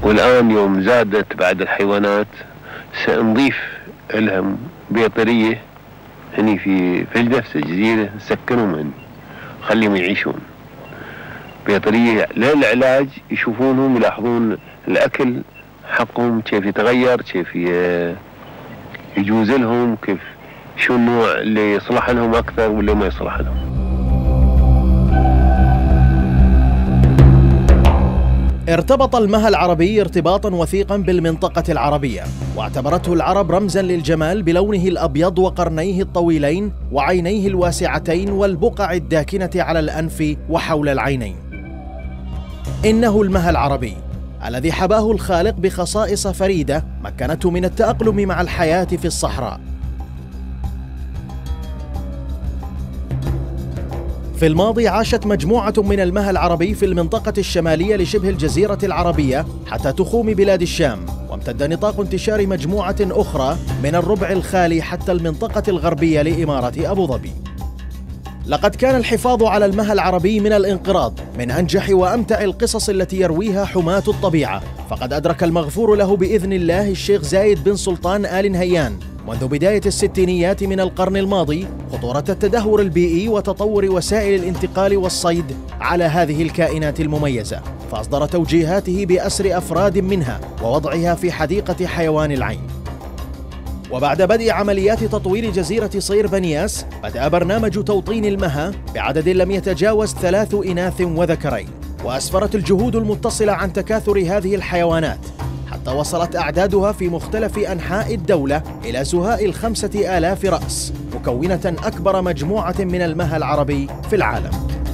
والآن يوم زادت بعد الحيوانات سنضيف لهم بيطرية هني في نفس الجزيرة، نسكنهم هني خليهم يعيشون بيطرية للعلاج، يشوفونهم يلاحظون الأكل حقهم كيف يتغير، كيف يجوز لهم، كيف شو النوع اللي يصلح لهم أكثر واللي ما يصلح لهم. ارتبط المها العربي ارتباطا وثيقا بالمنطقة العربية، واعتبرته العرب رمزا للجمال بلونه الأبيض وقرنيه الطويلين وعينيه الواسعتين والبقع الداكنة على الأنف وحول العينين. إنه المها العربي الذي حباه الخالق بخصائص فريدة مكنته من التأقلم مع الحياة في الصحراء. في الماضي عاشت مجموعة من المها العربي في المنطقة الشمالية لشبه الجزيرة العربية حتى تخوم بلاد الشام، وامتد نطاق انتشار مجموعة أخرى من الربع الخالي حتى المنطقة الغربية لإمارة أبو ظبي. لقد كان الحفاظ على المها العربي من الانقراض من أنجح وأمتع القصص التي يرويها حماة الطبيعة، فقد أدرك المغفور له بإذن الله الشيخ زايد بن سلطان آل نهيان منذ بداية الستينيات من القرن الماضي خطورة التدهور البيئي وتطور وسائل الانتقال والصيد على هذه الكائنات المميزة، فأصدر توجيهاته بأسر أفراد منها ووضعها في حديقة حيوان العين. وبعد بدء عمليات تطوير جزيرة صير بنياس، بدأ برنامج توطين المها بعدد لم يتجاوز 3 إناث وذكرين، وأسفرت الجهود المتصلة عن تكاثر هذه الحيوانات حتى وصلت أعدادها في مختلف أنحاء الدولة إلى زهاء 5000 رأس، مكونة أكبر مجموعة من المها العربي في العالم.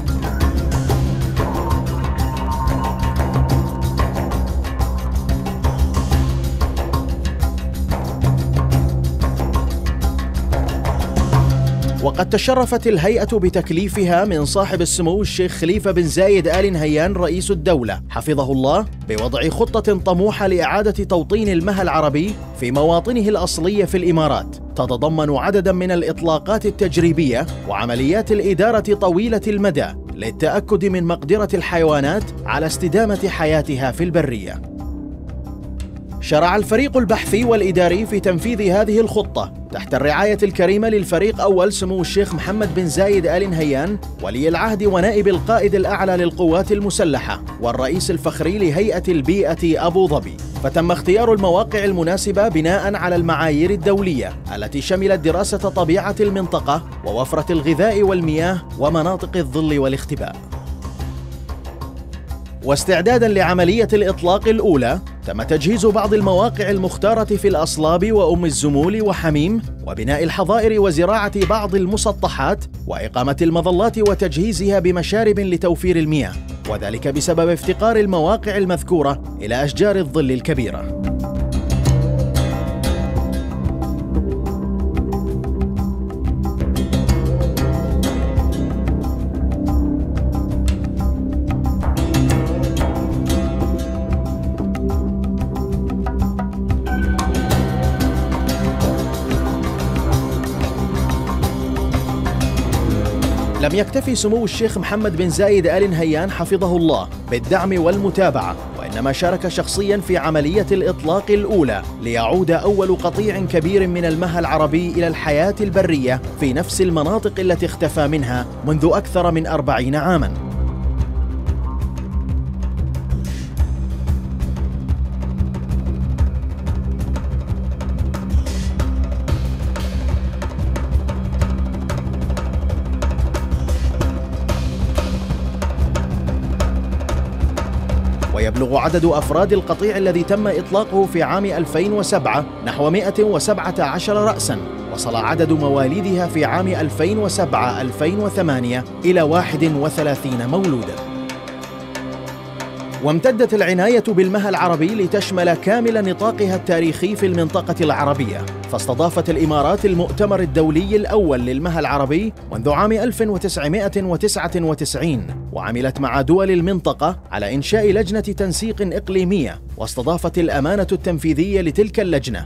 وقد تشرفت الهيئة بتكليفها من صاحب السمو الشيخ خليفة بن زايد آل نهيان رئيس الدولة حفظه الله بوضع خطة طموحة لإعادة توطين المها العربي في مواطنه الأصلية في الإمارات، تتضمن عددا من الإطلاقات التجريبية وعمليات الإدارة طويلة المدى للتأكد من مقدرة الحيوانات على استدامة حياتها في البرية. شرع الفريق البحثي والإداري في تنفيذ هذه الخطة تحت الرعاية الكريمة للفريق أول سمو الشيخ محمد بن زايد آل نهيان ولي العهد ونائب القائد الأعلى للقوات المسلحة والرئيس الفخري لهيئة البيئة أبو ظبي، فتم اختيار المواقع المناسبة بناء على المعايير الدولية التي شملت دراسة طبيعة المنطقة ووفرة الغذاء والمياه ومناطق الظل والاختباء. واستعدادا لعملية الإطلاق الأولى تم تجهيز بعض المواقع المختارة في الأصلاب وأم الزمول وحميم، وبناء الحظائر وزراعة بعض المسطحات، وإقامة المظلات وتجهيزها بمشارب لتوفير المياه، وذلك بسبب افتقار المواقع المذكورة إلى أشجار الظل الكبيرة. لم يكتفي سمو الشيخ محمد بن زايد آل نهيان حفظه الله بالدعم والمتابعة، وإنما شارك شخصيا في عملية الإطلاق الأولى ليعود أول قطيع كبير من المها العربي إلى الحياة البرية في نفس المناطق التي اختفى منها منذ أكثر من 40 عاما. ويبلغ عدد أفراد القطيع الذي تم إطلاقه في عام 2007 نحو 117 رأساً، وصل عدد مواليدها في عام 2007-2008 إلى 31 مولوداً. وامتدت العناية بالمها العربي لتشمل كامل نطاقها التاريخي في المنطقة العربية، فاستضافت الإمارات المؤتمر الدولي الأول للمها العربي منذ عام 1999، وعملت مع دول المنطقة على إنشاء لجنة تنسيق إقليمية، واستضافت الأمانة التنفيذية لتلك اللجنة.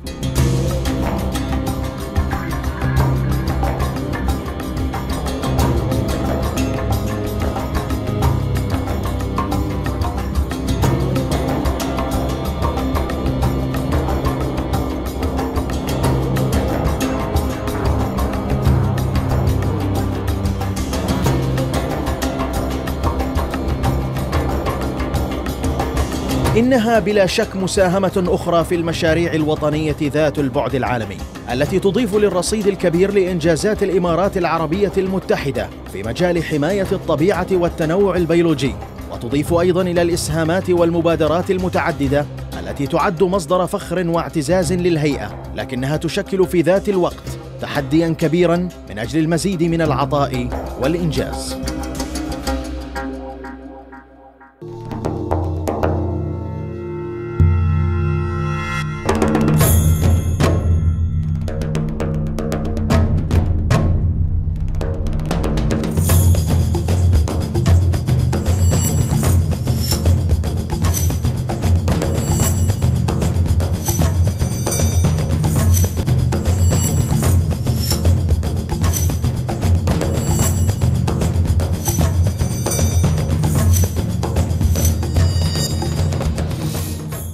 إنها بلا شك مساهمة أخرى في المشاريع الوطنية ذات البعد العالمي التي تضيف للرصيد الكبير لإنجازات الإمارات العربية المتحدة في مجال حماية الطبيعة والتنوع البيولوجي، وتضيف أيضاً إلى الإسهامات والمبادرات المتعددة التي تعد مصدر فخر واعتزاز للهيئة، لكنها تشكل في ذات الوقت تحدياً كبيراً من أجل المزيد من العطاء والإنجاز.